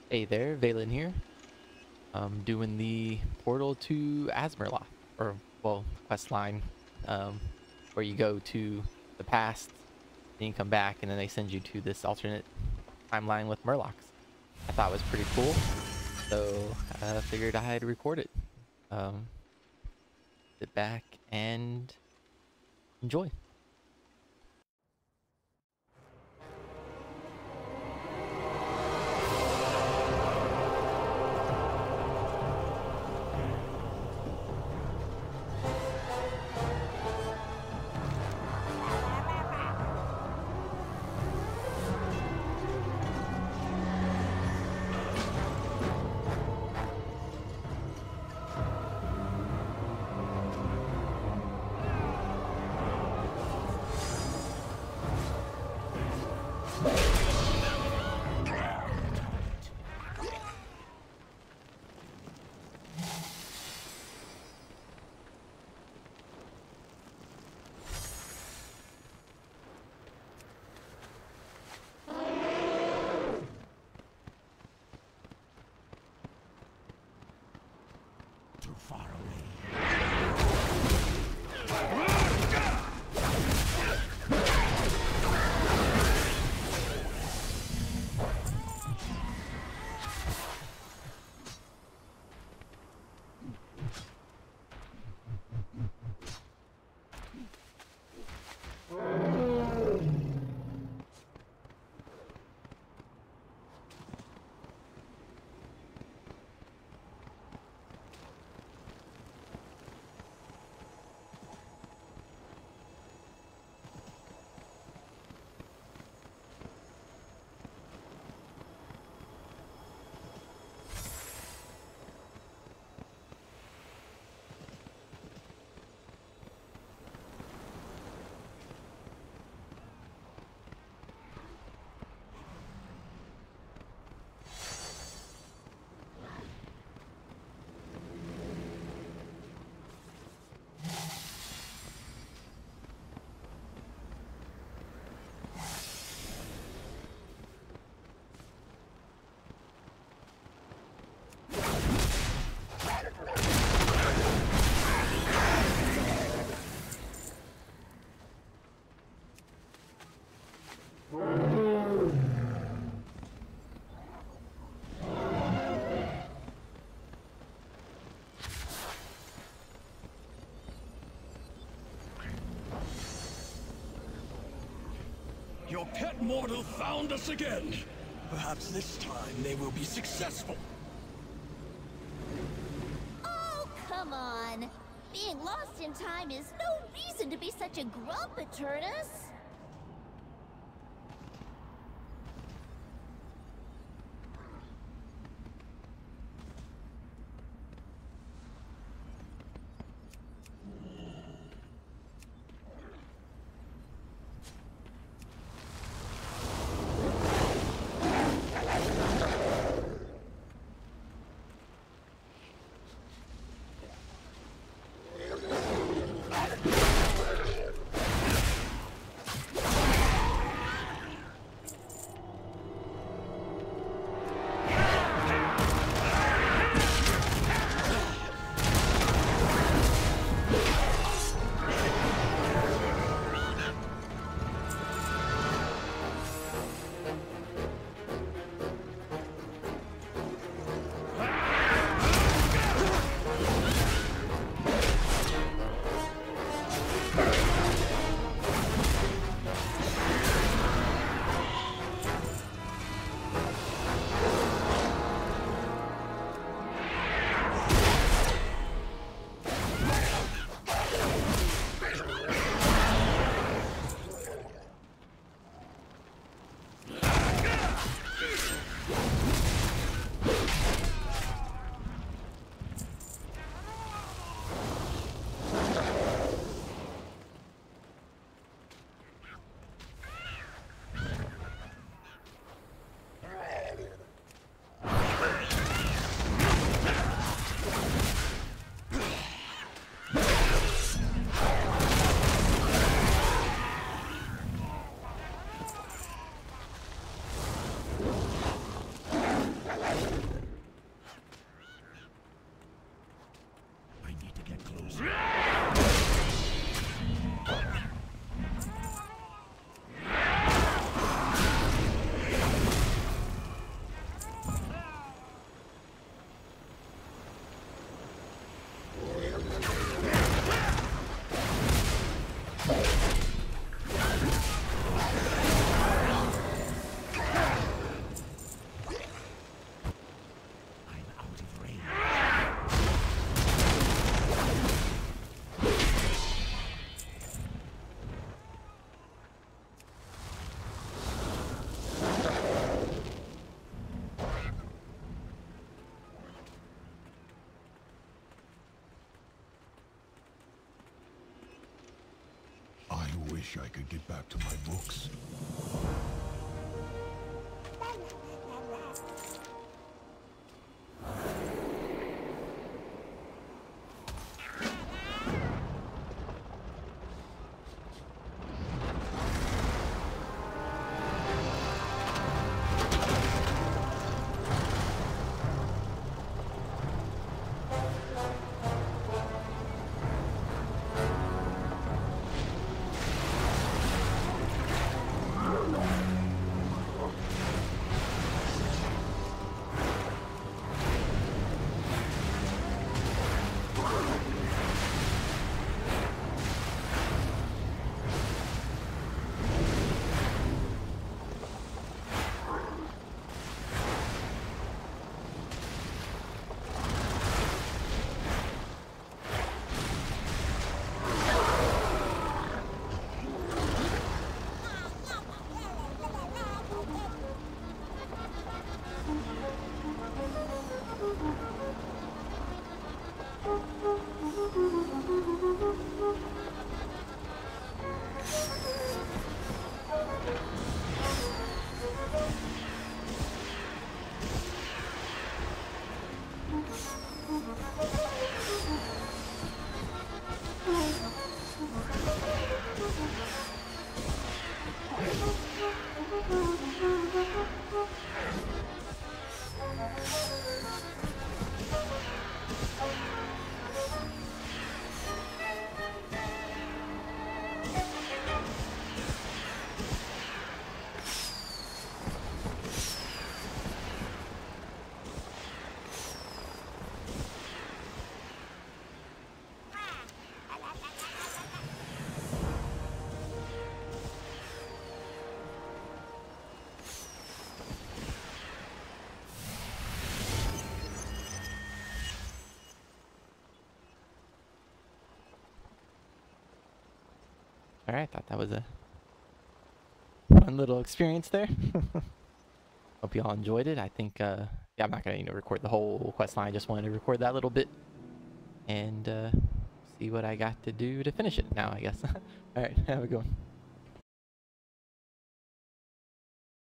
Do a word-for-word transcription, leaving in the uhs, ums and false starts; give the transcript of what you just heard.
Hey there, Valen here. Um, doing the portal to Asmerloth, or well, quest line, um, where you go to the past, then you come back, and then they send you to this alternate timeline with Murlocs. I thought it was pretty cool, so I figured I'd record it. Um, Sit back and enjoy. Too far away. Your pet mortal found us again. Perhaps this time they will be successful. Oh, come on! Being lost in time is no reason to be such a grump, Eternus! wish I could get back to my books. Alright, thought that was a fun little experience there. Hope you all enjoyed it. I think, uh, yeah, I'm not going to, you know, record the whole quest line. I just wanted to record that little bit and uh, see what I got to do to finish it now, I guess. Alright, have a good one.